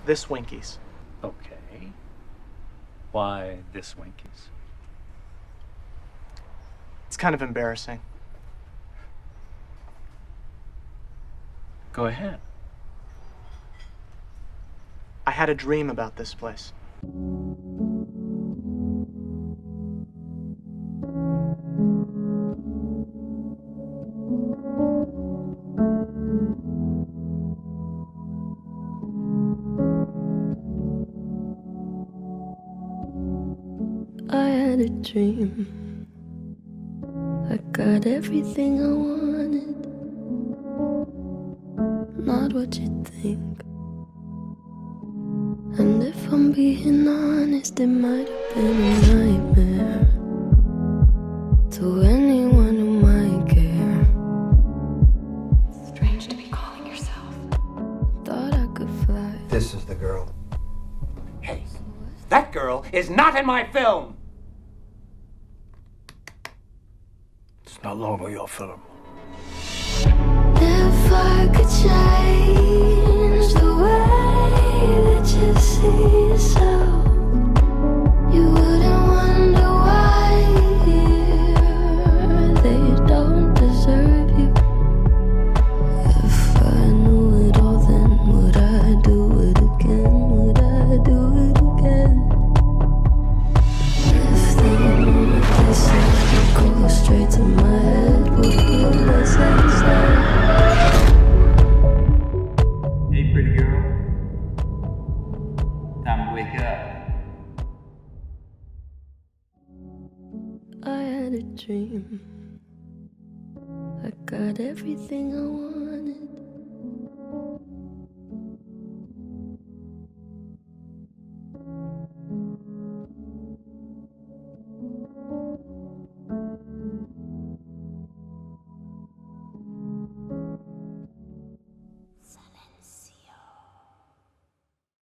this Winkies. Okay. Why this Winkies? It's kind of embarrassing. Go ahead. I had a dream about this place. I had a dream. I got everything I wanted. Not what you think. And if I'm being honest, it might have been a nightmare to anyone who might care. Strange to be calling yourself. Thought I could fly. This is the girl. Hey, that girl is not in my film! It's no longer your film. If I could change the way that you see yourself, you wouldn't wonder why they don't deserve you. If I knew it all, then would I do it again? Would I do it again? If the moment they said would go straight to my head, what would I say instead? Hey, pretty girl. Time to wake up. I had a dream. I got everything I wanted.